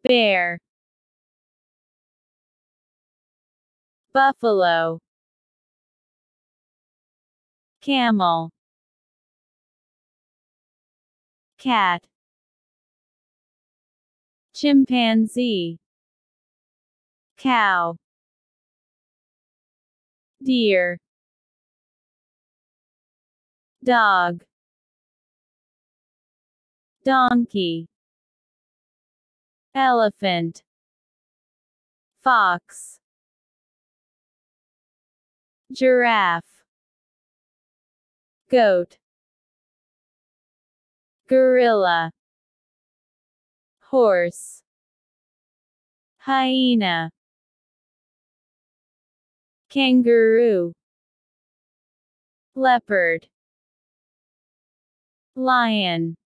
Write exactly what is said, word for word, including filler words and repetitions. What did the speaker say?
bear, buffalo, camel, cat, chimpanzee, cow, deer, dog, donkey, elephant, fox, giraffe, goat, gorilla, horse, hyena, kangaroo, leopard, lion,